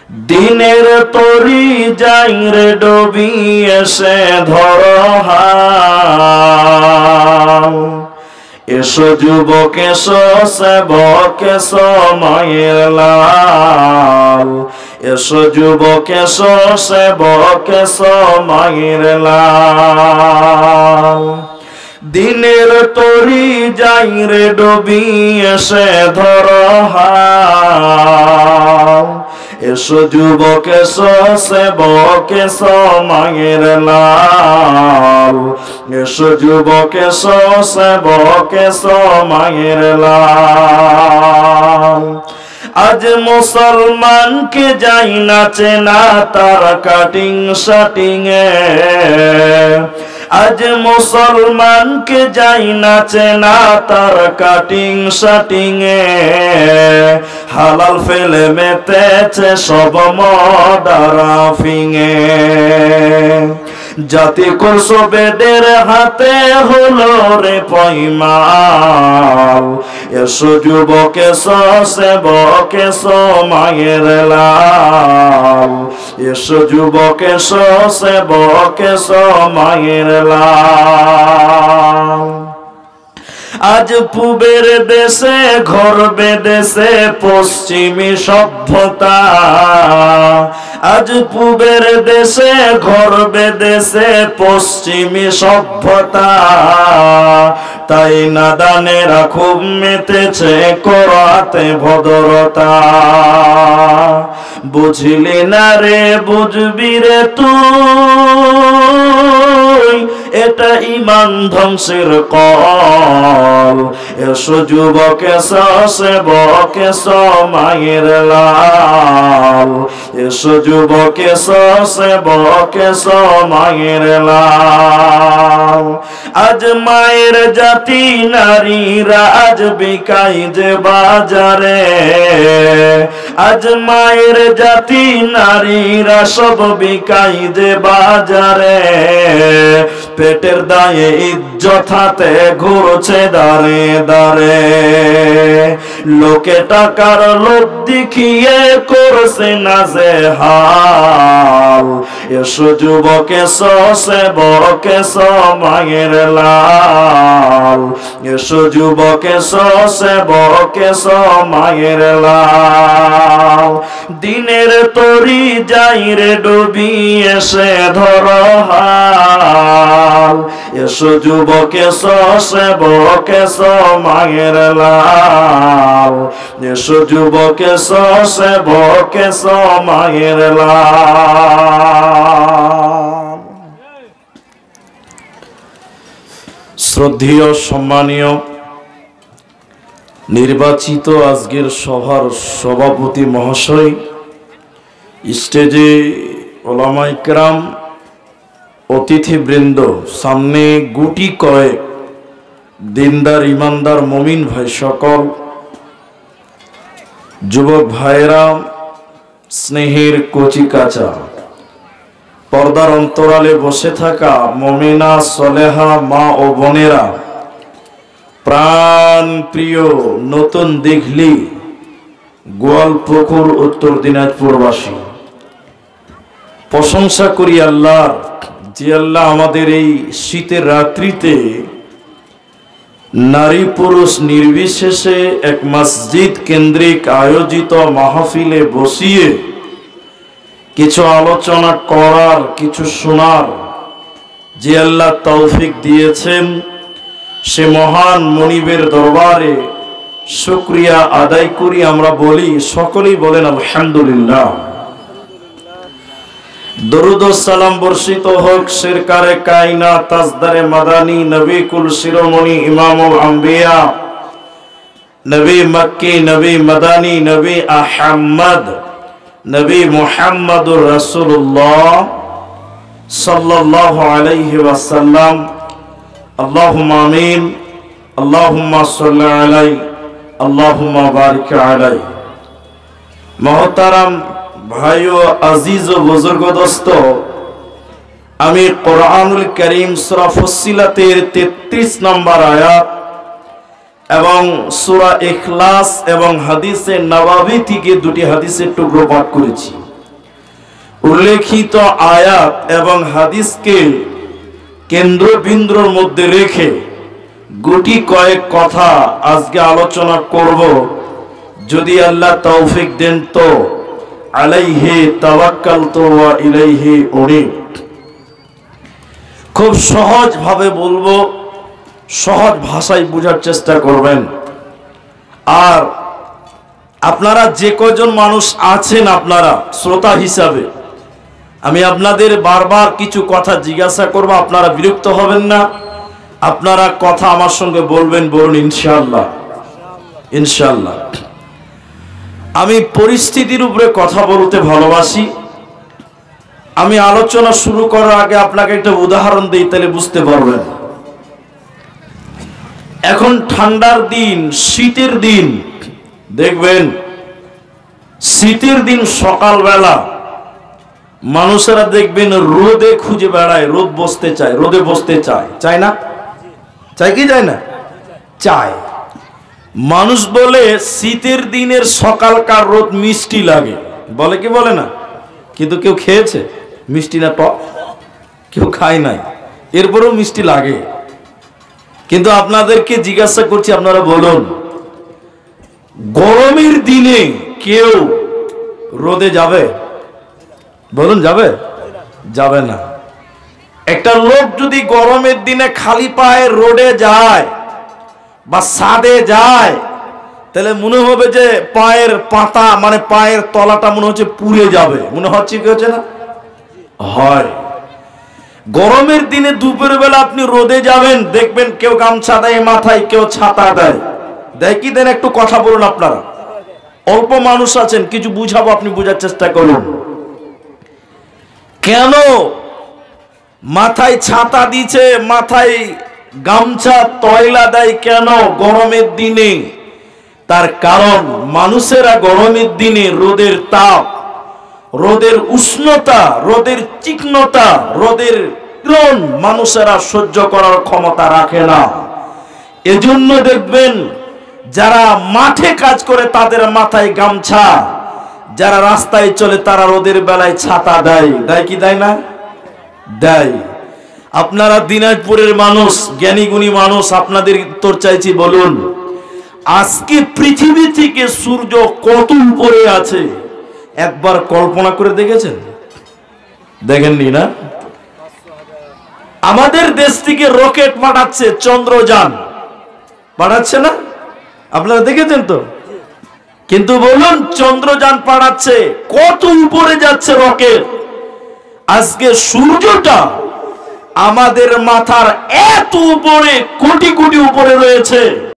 দিনের তরি যাই রে ডুবি এসে ধরো হাল। এসো যুবক এসো সেবক এসো মায়ের লাল। এসো যুবক এসো সেবক এসো মায়ের লাল। দিনের তরি যাই রে ডুবি এসে ধরো হাল। এসো যুবক এসো সেবক এসো মায়ের লাল। এসো যুবক এসো সেবক এসো মায়ের লাল। আজ মুসলমানকে যাই না চেনা তার কাটিং শাটিং এ। আজ মুসলমানকে যাই না চেনা তার কাটিং শাটিং এ। হালাল ফেলে মেতেছে সব মদারাফিং এ। জাতি করছো বেদের হাতে হলো রে পয়মাল। এসো যুবক এসো সেবক এসো মায়ের লাল। এসো যুবক এসো সেবক এসো মায়ের লাল। আজ পূবের দেশে ঘর বেদেশে পশ্চিমী সভ্যতা। আজ পূবের দেশে ঘর বেদেশে পশ্চিমী সভ্যতা। তাই নাদানেরা খুব মেতেছে করাতে ভদ্রতা। বুঝলি না রে বুঝবি রে তুই, এটা ইমান ধ্বংসের কল। এসো যুবক এসো সেবক এসো মায়ের লাল। এসো যুবক এসো সেবক এসো মায়ের লাল। আজ মায়ের জাতি নারীরা আজ বিকাই যে বাজারে। আজ মায়ের জাতি নারীরা সব বিকাই যে বাজারে। পেটের দায়ে ইজ্জত হাতে ঘুরছে দাঁড়ে দাঁড়ে। লোকে টাকার লোভ দেখিয়ে করছে নাজে হাল। এসো যুবক এসো সেবক এসো মায়ের লাল। এসো যুবক এসো সেবক এসো মায়ের লাল। দিনের তরি যাই রে ডুবি এসে ধরো হাল। এসো যুবক এসো সেবক এসো মায়ের লাল। এসো যুবক এসো সেবক এসো মায়ের লাল। শ্রদ্ধেয় সম্মানীয় নির্বাচিত আজকের সভার সভাপতি মহাশয়, স্টেজে ওলামায়ে কেরাম, অতিথিবৃন্দ, সামনে গুটি কয়েক দিনদার ইমানদার মুমিন ভাই সকল, যুবক ভাইরা, স্নেহের কচি কাঁচা, পর্দার অন্তরালে বসে থাকা মুমিনা সলেহা মা ও বোনেরা, প্রাণ প্রিয় নতুন দিঘলি গোয়ালপুকুর উত্তর দিনাজপুরবাসী, প্রশংসা করি আল্লাহর, যে আল্লাহ আমাদের এই শীতের রাত্রিতে নারী পুরুষ নির্বিশেষে এক মসজিদ কেন্দ্রিক আয়োজিত মাহফিলে বসিয়ে কিছু আলোচনা করার, কিছু শোনার যে আল্লাহ তৌফিক দিয়েছেন, সে মহান মনিবের দরবারে শুকরিয়া আদায় করি। আমরা বলি, সকলেই বলেন আলহামদুলিল্লাহ। দরুদ ও সালাম বর্ষিত হোক সরকারে কায়নাত তাজদারে মাদানী নবী কুল শিরোমণি ইমামুল আম্বিয়া নবী মক্কি নবী মাদানী নবী আহমদ নবী মুহাম্মদুর রাসূলুল্লাহ সাল্লাল্লাহু আলাইহি ওয়াসাল্লাম। আল্লাহুম্মা আমিন। আল্লাহুম্মা সাল্লি আলাইহি আল্লাহুম্মা বারিক আলাইহি। মুহতারাম ভাই ও আজিজ ও বুজুর্গ দোস্ত, আমি কোরআনুল কারীম সূরা ফুসসিলাতের 33 নম্বর আয়াত এবং সূরা ইখলাস এবং হাদিসে নববী থেকে দুটি হাদিসের টুকরো পাঠ করেছি। উল্লেখিত আয়াত এবং হাদিসকে কেন্দ্রবিন্দুর মধ্যে রেখে গুটি কয়েক কথা আজকে আলোচনা করব, যদি আল্লাহ তৌফিক দেন তো। আলাইহি তাওয়াক্কালতু ওয়া ইলাইহি উনীব। খুব সহজ ভাবে বলবো, সহজ ভাষায় বোঝার চেষ্টা করবেন। আর আপনারা যে কয়জন মানুষ আছেন, আপনারা শ্রোতা হিসাবে আমি আপনাদের বারবার কিছু কথা জিজ্ঞাসা করব, আপনারা বিরক্ত হবেন না, আপনারা কথা আমার সঙ্গে বলবেন। বলুন ইনশাআল্লাহ। ইনশাআল্লাহ। আমি পরিস্থিতির উপরে কথা বলতে ভালোবাসি। আমি আলোচনা শুরু করার আগে আপনাকে একটা উদাহরণ দিই, তাহলে বুঝতে পারবেন। এখন ঠান্ডার দিন, শীতের দিন, দেখবেন শীতের দিন সকালবেলা মানুষেরা দেখবেন রোদে খুঁজে বেড়ায়, রোদ বসতে চায়, রোদে বসতে চায়, চায় না? চায় কি চায় না? চায়। মানুষ বলে শীতের দিনের সকালকার রোদ মিষ্টি লাগে, বলে কি বলে না? কিন্তু কেউ খেয়েছে মিষ্টি না টক? কেউ খায় নাই, এরপরেও মিষ্টি লাগে। কিন্তু আপনাদেরকে জিজ্ঞাসা করছি, আপনারা বলুন, গরমের দিনে কেউ রোদে যাবে? বলুন, যাবে? যাবে না। একটা লোক যদি গরমের দিনে খালি পায়ে রোদে যায় বা ছাদে যায়, তাহলে মনে হবে যে পায়ের পাতা, মানে পায়ের তলাটা মনে হচ্ছে পুড়ে যাবে। মনে হচ্ছে কি হচ্ছে না? হয়। গরমের দিনে দুপুর বেলা আপনি রোদে যাবেন, দেখবেন কেউ গামছা দেয় মাথায়, কেউ ছাতা দেয়। দেয় কি দেন? একটু কথা বলুন। আপনারা অল্প মানুষ আছেন, কিছু বুঝাবো, আপনি বোঝার চেষ্টা করুন। কেন মাথায় ছাতা দিছে, মাথায় গামছা তয়লা দেয় কেন গরমের দিনে? তার কারণ মানুষেরা গরমের দিনে রোদের তাপ, রোদের উষ্ণতা, রোদের চিকনতা, রোদের কিরণ মানুষেরা সহ্য করার ক্ষমতা রাখে না। এজন্য দেখবেন যারা মাঠে কাজ করে তাদের মাথায় গামছা, যারা রাস্তায় চলে তারা রোদের বেলায় ছাতা দেয়। দেয় কি দেয় না? দেয়। আপনারা দিনাজপুরের মানুষ, জ্ঞানী গুণী মানুষ, আপনাদের উত্তর চাইছি। বলুন, আজকে পৃথিবী থেকে সূর্য কত উপরে আছে একবার কল্পনা করে দেখেছেন? দেখেননি না? আমাদের দেশ থেকে রকেট পাঠাচ্ছে, চন্দ্রযান পাঠাচ্ছে না? আপনারা দেখেছেন তো? কিন্তু বলুন, চন্দ্রযান পাঠাচ্ছে, কত উপরে যাচ্ছে রকেট। আজকে সূর্যটা আমাদের মাথার এত উপরে, কোটি কোটি উপরে রয়েছে।